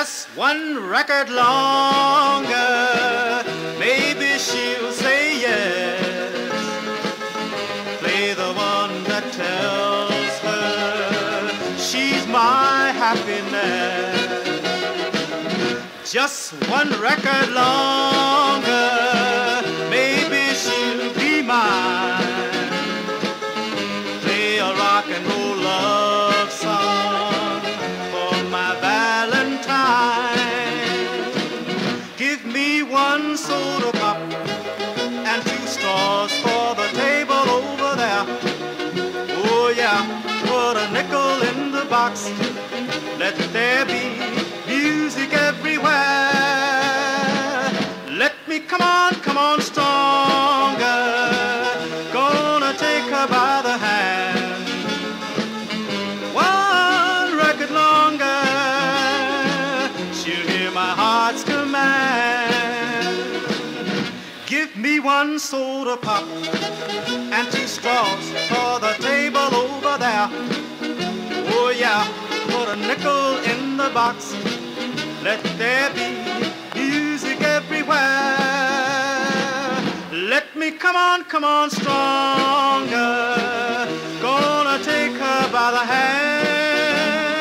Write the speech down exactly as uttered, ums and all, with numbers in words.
Just one record longer, maybe she'll say yes. Play the one that tells her she's my happiness. Just one record longer, maybe she'll be mine. Play a rock and roll love song for my Valentine. Give me one soda pop and two straws for the table over there. Oh yeah, put a nickel in the box. Let there be music everywhere. Let me, come on, come on, stronger. Gonna take her by the hand. One record longer, she'll hear my heart's command. Give me one soda pop and two straws for the table over there. Oh yeah, put a nickel in the box. Let there be music everywhere. Let me, come on, come on, stronger. Gonna take her by the hand.